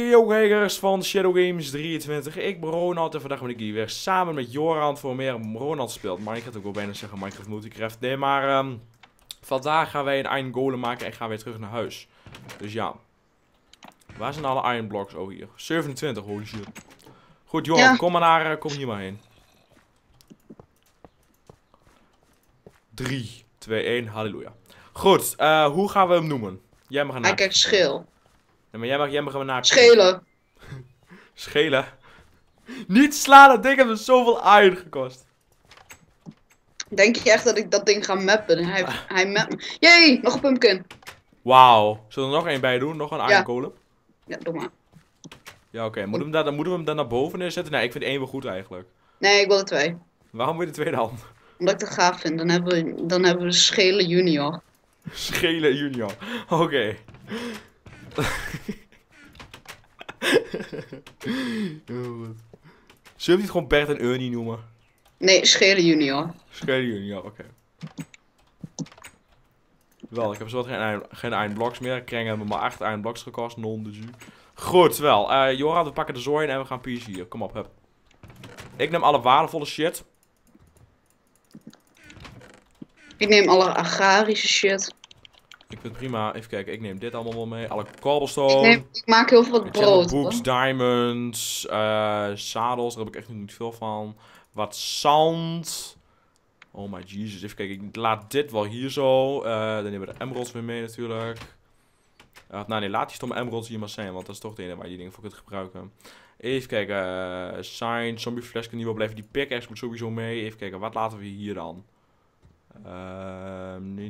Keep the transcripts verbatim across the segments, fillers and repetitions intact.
Yo kijkers van Shadow Games drieëntwintig, ik ben Ronald en vandaag ben ik hier weer samen met Joran voor meer Ronald speelt. Minecraft, ik wil bijna zeggen Minecraft Multicraft. Nee, maar um, vandaag gaan wij een Iron Golem maken en gaan weer terug naar huis. Dus ja. Waar zijn alle Iron Blocks? Oh hier, zevenentwintig, holy shit. Goed Joran, ja. kom maar naar, uh, kom hier maar heen. drie, twee, één, halleluja. Goed, uh, hoe gaan we hem noemen? Jij mag een naam. Hij krijgt schil. Ja, maar jij mag, jij mag hem een naam. Schelen. Schelen. Niet slaan, dat ding heeft me zoveel iron gekost. Denk je echt dat ik dat ding ga mappen? Hij, ah. hij mapt. Jee, nog een pumpkin. Wauw. Zullen we er nog één bij doen? Nog een iron ja. golem? Ja, doe maar. Ja, oké. Okay. Moeten, moeten we hem dan naar boven neerzetten? Nee, ik vind één wel goed eigenlijk. Nee, ik wil er twee. Waarom wil je de tweede dan? Omdat ik het gaaf vind. Dan hebben we, dan hebben we Schelen junior. Schelen junior. Oké. Okay. Zullen we niet gewoon Bert en Ernie noemen? Nee, Schelen junior. Schelen junior, oké. Okay. Wel, ik heb zo geen, geen iron blocks meer. Ik kring hebben maar acht iron blocks gekost. Non de jus. Goed, wel. Uh, Joran, we pakken de zooi en we gaan P C hier. Kom op, hup. Ik neem alle waardevolle shit. Ik neem alle agrarische shit. Ik vind het prima. Even kijken, ik neem dit allemaal wel mee. Alle cobblestone. Ik, neem, ik maak heel veel brood. Books, diamonds, uh, zadels, daar heb ik echt niet veel van. Wat zand. Oh my Jesus. Even kijken, ik laat dit wel hier zo. Uh, dan nemen we de emeralds weer mee natuurlijk. Uh, nou nee, laat die stomme emeralds hier maar zijn, want dat is toch de ene waar je die dingen voor kunt gebruiken. Even kijken, uh, sign, zombie flash kan niet wel blijven. Die pickaxe moet sowieso mee. Even kijken, wat laten we hier dan? Ehm...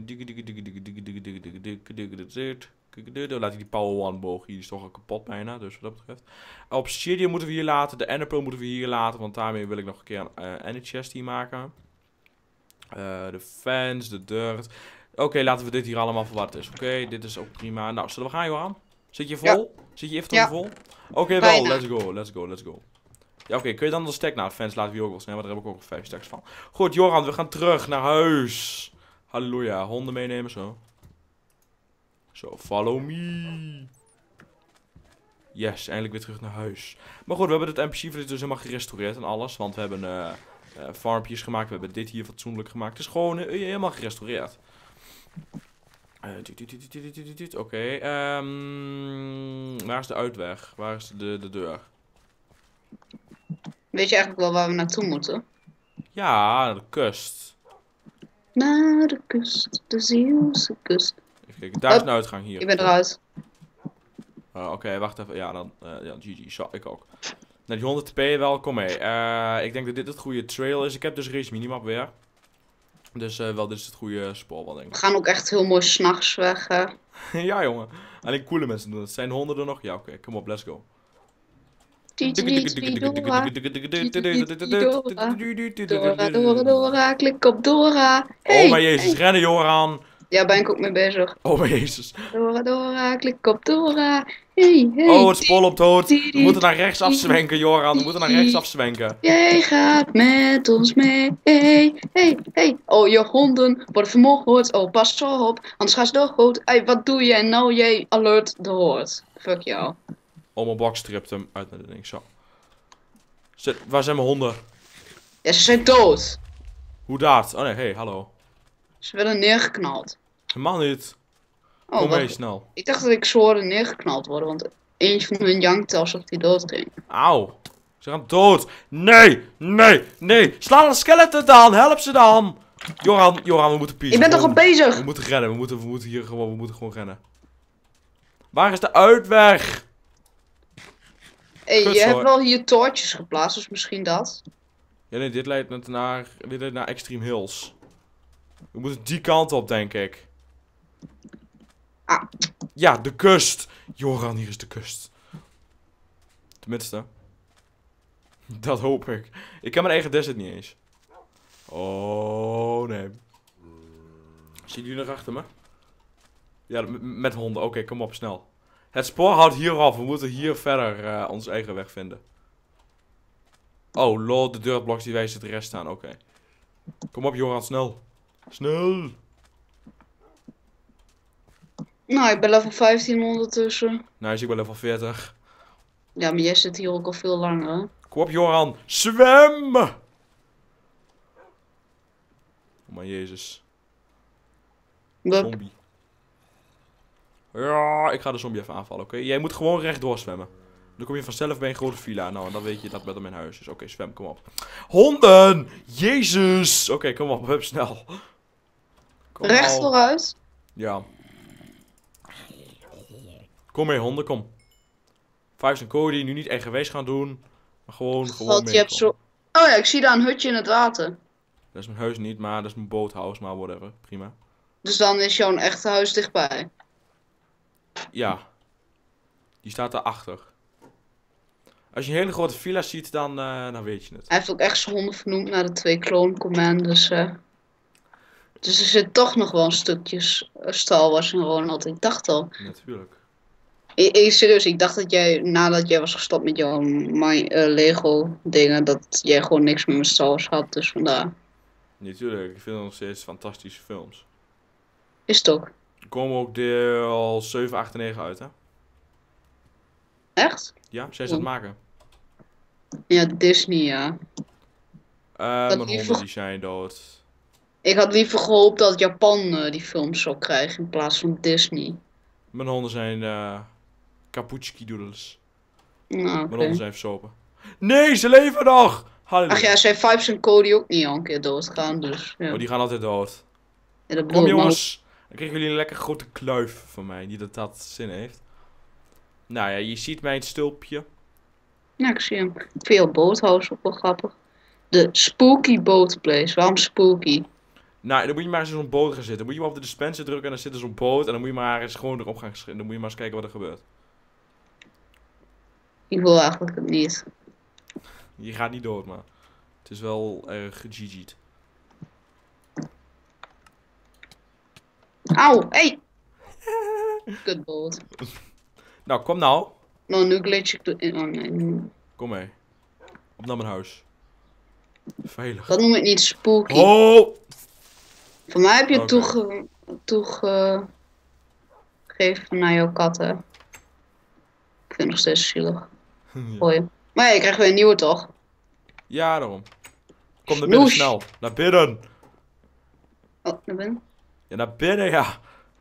Laat ik die power one boog hier, die is toch al kapot bijna, dus wat dat betreft. Obsidian moeten we hier laten, de enderpearl moeten we hier laten, want daarmee wil ik nog een keer een uh, ender chest hier maken. Uh, de fence, de dirt. Oké, okay, laten we dit hier allemaal voor wat het is. Oké, okay, dit is ook prima. Nou, zullen we gaan, Johan? Zit je vol? Ja. Zit je inventory ja. vol? Oké, okay, wel, let's go, let's go, let's go. Ja, oké, okay. Kun je dan de stack? Nou, de fans laten we hier ook wel snel, maar daar heb ik ook nog vijf stacks van. Goed, Joran, we gaan terug naar huis. Halleluja, honden meenemen, zo. Zo, follow me. Yes, eindelijk weer terug naar huis. Maar goed, we hebben het N P C village dus helemaal gerestaureerd en alles. Want we hebben uh, uh, farmpjes gemaakt, we hebben dit hier fatsoenlijk gemaakt. Het is gewoon uh, helemaal gerestaureerd. Uh, Oké, okay, um, waar is de uitweg? Waar is de, de deur? Weet je eigenlijk wel waar we naartoe moeten? Ja, naar de kust. Naar de kust, de Zeeuwse kust. Even kijken, daar is een uitgang hier. Ik ben eruit. Uh, Oké, okay, wacht even. Ja, dan. Uh, ja, G G. Zo, ik ook. Nou, die honderd T P wel, kom mee. Uh, ik denk dat dit het goede trail is. Ik heb dus race minimap weer. Dus uh, wel, dit is het goede spoor wel, denk ik. We gaan ook echt heel mooi s'nachts weg, hè? Ja, jongen. Alleen coole mensen doen het. Zijn honderden nog? Ja, oké. Okay, kom op, let's go. Dora, Dora, Dora, klik op Dora. Hey, oh mijn Jezus, hey. Rennen Joran. Ja, ben ik ook mee bezig. Oh mijn Jezus. Dora, Dora, klik op Dora. Hey, hey. Oh, het spol op dood. We moeten naar rechts afzwenken, Joran. We moeten naar rechts afzwenken. Jij gaat met ons mee. Hey, hey, hey. Oh, je honden worden vermoord. Oh, pas op. Anders gaan ze dood. Hey, wat doe jij nou? Jij alert de hoort. Fuck jou. Oh, mijn box tript hem uit naar de ding. Zo. Zit, waar zijn mijn honden? Ja, ze zijn dood. Hoe dat? Oh nee, hey, hallo. Ze werden neergeknald. Helemaal niet. Oh, kom mee wat? Snel. Ik dacht dat ik ze hoorde neergeknald worden, want eentje van hun jankte alsof die dood ging. Auw. Ze gaan dood. Nee, nee, nee. Sla een skeleton dan. Help ze dan. Joran, Joran, we moeten piezen. Ik ben toch al bezig. We moeten rennen. We moeten, we moeten hier gewoon, we moeten gewoon rennen. Waar is de uitweg? Hé, hey, je hebt wel hier toortjes geplaatst, dus misschien dat. Ja, nee, dit leidt naar, dit leidt naar Extreme Hills. We moeten die kant op, denk ik. Ah. Ja, de kust. Joran, hier is de kust. Tenminste. Dat hoop ik. Ik ken mijn eigen desert niet eens. Oh, nee. Zie jullie nog achter me? Ja, met honden. Oké, okay, kom op, snel. Het spoor houdt hier af. We moeten hier verder uh, onze eigen weg vinden. Oh, lol, de dirtblocks die wijzen de rest aan. Oké. Okay. Kom op, Joran, snel. Snel. Nou, ik ben level vijftien ondertussen. Nou, is ik ben level veertig. Ja, maar jij zit hier ook al veel langer. Kom op, Joran. Zwem! Oh, mijn jezus. Wup. Zombie. Ja, ik ga de zombie even aanvallen, oké? Jij moet gewoon rechtdoor zwemmen. Dan kom je vanzelf bij een grote villa. Nou, en dan weet je dat met mijn huis is. Oké, zwem, kom op. Honden! Jezus! Oké, kom op, hup, snel. Kom Recht al. vooruit. Ja. Kom mee, honden, kom. Vijf en Cody, nu niet eigenwijs gaan doen. Maar gewoon, gewoon Want mee. je hebt zo... Oh ja, ik zie daar een hutje in het water. Dat is mijn huis niet, maar dat is mijn boothuis, maar whatever. Prima. Dus dan is jouw echte huis dichtbij. Ja. Die staat daarachter. Als je een hele grote villa ziet, dan, uh, dan weet je het. Hij heeft ook echt zijn honden vernoemd naar de twee clone commanders. Uh. Dus er zit toch nog wel een stukjes uh, Star Wars in Ronald. Ik dacht al. Natuurlijk. Ik, ik, serieus, ik dacht dat jij, nadat jij was gestopt met jouw my, uh, Lego dingen, dat jij gewoon niks meer met Star Wars had. Dus vandaar. Natuurlijk, ik vind het nog steeds fantastische films. Is het ook. Er komen ook deel zeven, acht en negen uit, hè? Echt? Ja, zij ze aan het maken. Ja, Disney, ja. Uh, mijn liever- honden die zijn dood. Ik had liever gehoopt dat Japan uh, die films zou krijgen in plaats van Disney. Mijn honden zijn uh, Kaputski doodles. Nou, Mijn oké. honden zijn versopen. Nee, ze leven nog! Halleluja. Ach ja, zijn Vibes en Cody ook niet al een keer doodgaan, dus ja. Oh, die gaan altijd dood. Ja, dat bedoel Kom ik, maar jongens, dan krijgen jullie een lekker grote kluif van mij. Niet dat dat zin heeft. Nou ja, je ziet mijn stulpje. Ja, ik zie hem. Ik vind jouw boothuis ook wel grappig. De Spooky Boat Place. Waarom Spooky? Nou, dan moet je maar eens in zo'n boot gaan zitten. Dan moet je maar op de dispenser drukken en dan zit er zo'n boot. En dan moet je maar eens gewoon erop gaan schrijven. Dan moet je maar eens kijken wat er gebeurt. Ik wil eigenlijk het niet. Je gaat niet dood, maar het is wel erg G G'd. Auw, hey! Kutboot. Nou, kom nou. Nou, nu glitch ik de... Oh nee. Kom mee. Op naar mijn huis. Veilig. Dat noem ik niet spooky. Oh! Voor mij heb je Oké. toege... toegegeven naar jouw katten. Ik vind het nog steeds zielig. Gooi. Maar ja, je krijgt weer een nieuwe toch? Ja, daarom. Kom naar binnen Snoes. snel. Naar binnen. Oh, naar binnen. Ja, naar binnen, ja.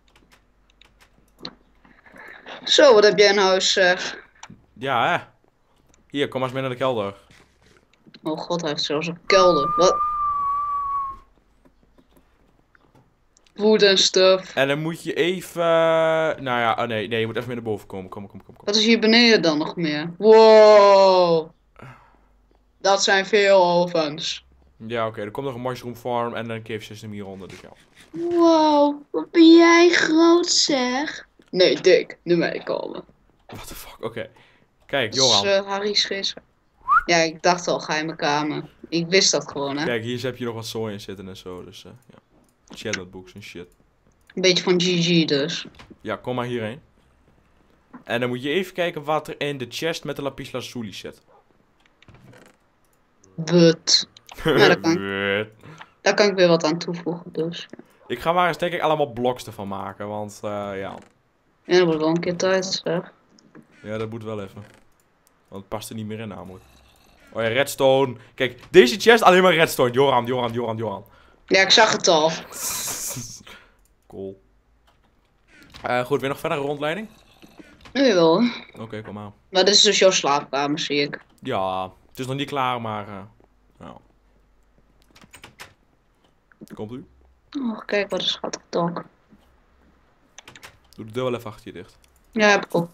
Zo, wat heb jij in huis zeg? Ja, hè. Hier, kom maar eens mee naar de kelder. Oh god, hij heeft zelfs een kelder. Wat? Wood en stuff. En dan moet je even... Nou ja, oh nee, nee, je moet even mee naar boven komen. Kom, kom, kom, kom. Wat is hier beneden dan nog meer? Wow. Dat zijn veel ovens. Ja, oké. Er komt nog een mushroom farm en een cave system hieronder. Dus ja. Wow, wat ben jij groot zeg. Nee, dik. Nu meekomen. What the fuck, oké. Kijk, Dat is Johan. uh, Harry Schisser. Ja, ik dacht al, geheime kamer. Ik wist dat gewoon, hè. Kijk, hier heb je nog wat zooi in zitten en zo. Dus, uh, ja. Shadowbooks en shit. Een beetje van G G dus. Ja, kom maar hierheen. En dan moet je even kijken wat er in de chest met de lapis lazuli zit. But. Ja, dat kan. Wut. Daar kan ik weer wat aan toevoegen, dus. Ik ga maar eens denk ik allemaal bloks ervan maken, want uh, ja. Ja, dat wordt wel een keer tijd, zeg. Ja, dat moet wel even. Want het past er niet meer in namelijk. Oh ja, redstone. Kijk, deze chest alleen maar redstone. Joran, Joran, Joran, Joran. Ja, ik zag het al. Cool. Uh, goed, weer nog verder een rondleiding? Nu wel. Oké, okay, kom aan. Maar dit is dus jouw slaapkamer, zie ik. Ja, het is nog niet klaar, maar... Uh, nou. Komt u? Oh, kijk wat een schattig dak. Doe de deur wel even achter je dicht. Ja, heb ik ook.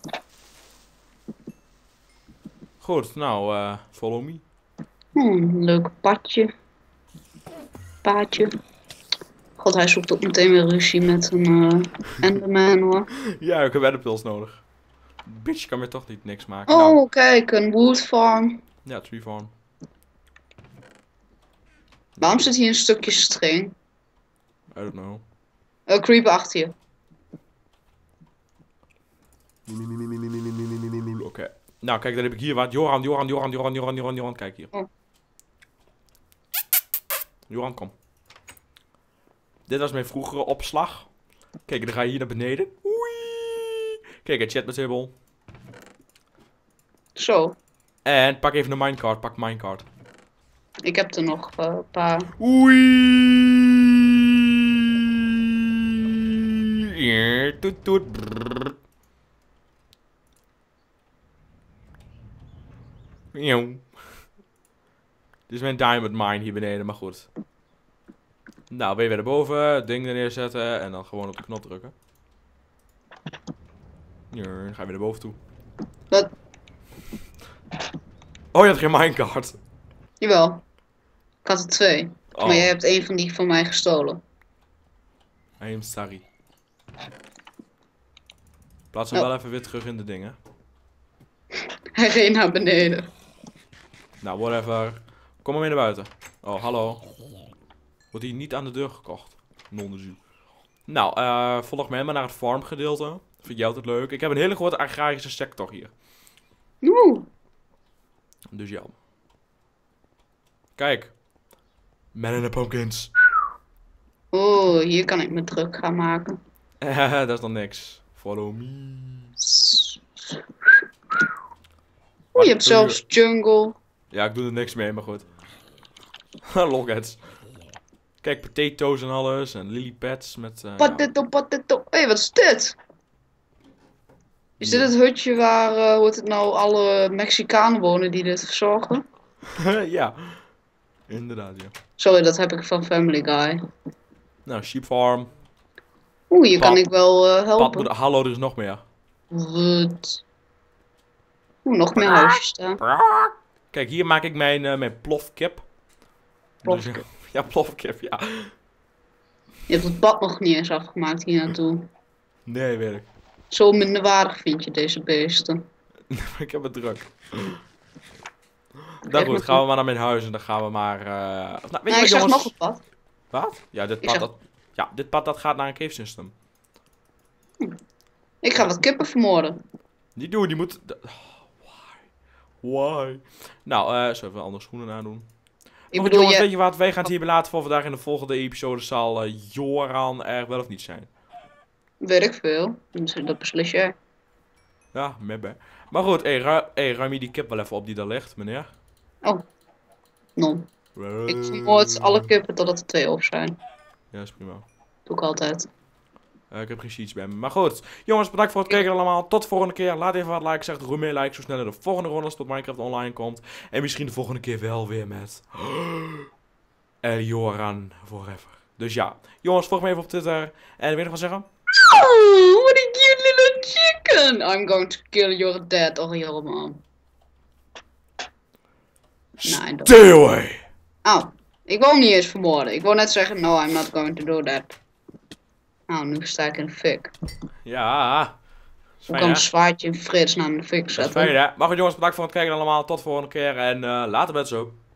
Goed, nou, uh, follow me. Hmm, leuk padje. Paadje. God, hij zoekt ook meteen weer ruzie met een uh, Enderman hoor. Ja, ik heb Enderpills nodig. Bitch kan me toch niet niks maken. Oh, Nou, kijk, een wood farm. ja, tree farm. Waarom zit hier een stukje string? I don't know. Een creeper achter je. Oké. Okay. Nou, kijk, dan heb ik hier wat. Joran, Joran, Joran, Joran, Joran, Joran, Joran. Kijk hier. Oh. Joran, kom. Dit was mijn vroegere opslag. Kijk, dan ga je hier naar beneden. Oei. Kijk, een chat met Sibbel. Zo. En pak even de minecart, pak minecart. Ik heb er nog eh, een paar. Oei! Ja, toet toet. Brrr. Jong. Dit is mijn diamond mine hier beneden, maar goed. Nou, ben je weer erboven, het ding er neerzetten en dan gewoon op de knop drukken. Ja, dan ga je weer naar boven toe. Wat? Oh, je had geen minecart. Jawel. Ik had er twee. Oh, Maar jij hebt een van die van mij gestolen. I am sorry. Plaats hem Oh. wel even weer terug in de dingen. Hij reed naar beneden. Nou, whatever. Kom maar mee naar buiten. Oh, hallo. Wordt hier niet aan de deur gekocht? Non-de Nou, eh volg mij maar naar het farmgedeelte. Vind jij altijd leuk. Ik heb een hele grote agrarische sector hier. Oeh. Dus ja. Kijk. Man in the pumpkins. Oh, hier kan ik me druk gaan maken. Dat is dan niks. Follow me. Oeh, je hebt zelfs jungle. Ja, ik doe er niks mee, maar goed. Logheads. Kijk, potatoes en alles. En lilypads met... Uh, Potato, potato. Hé, hey, wat is dit? Is dit het hutje waar, uh, hoe heet het nou, alle Mexicanen wonen die dit verzorgen? ja. Inderdaad, ja. Sorry, dat heb ik van Family Guy. Nou, sheep farm. Oeh, hier Pad- kan ik wel uh, helpen. Padmoeder. Hallo, er is nog meer. Rut. Oeh, nog meer huisjes staan. Kijk, hier maak ik mijn, uh, mijn plofkip. Plofkip. Dus, ja, plofkip, ja. Je hebt het pad nog niet eens afgemaakt hier naartoe. Nee, weet ik. Zo minderwaardig vind je deze beesten. ik heb het druk. Nou goed, gaan we maar naar mijn huis en dan gaan we maar... Uh... Nou, weet je Nee, ik wat, zag jongens? nog een pad. Wat? Ja, dit Ik pad, zag- dat... Ja, dit pad dat gaat naar een cave system. Ik ga wat kippen vermoorden. Niet doen, die moet... de- Oh, why? Why? Nou, eh, zullen we andere schoenen aandoen? Ik Maar goed, bedoel, jongens, je... weet je wat? Wij gaan het hierbij laten voor vandaag. In de volgende episode zal uh, Joran er wel of niet zijn. Weet ik veel. Dat beslis jij. Ja, maybe. Maar goed, hey, ru hey, ruim je die kip wel even op die daar ligt, meneer? Oh. Non. Ik vermoord alle kippen totdat er twee op zijn. Ja, is prima. Doe ik altijd. Uh, ik heb geen sheets bij me. Maar goed, jongens, bedankt voor het kijken allemaal. Tot de volgende keer. Laat even wat like, zeg roem meer like, zo sneller de volgende ronde als tot Minecraft online komt. En misschien de volgende keer wel weer met... El Joran Forever. Dus ja, jongens, volg me even op Twitter. En wil je nog wat zeggen? Oh, what a cute little chicken! I'm going to kill your dad or your mom. Nee, dat... Stay away! Oh, ik wou hem niet eens vermoorden. Ik wou net zeggen, no, I'm not going to do that. Nou, nu sta ik in de fik. Ja. Hoe Fijn, kan hè? een zwaardje in vretsnaam in de fik Dat is zetten? fijn, hè? Maar goed, jongens, bedankt voor het kijken allemaal. Tot de volgende keer. En uh, later met zo.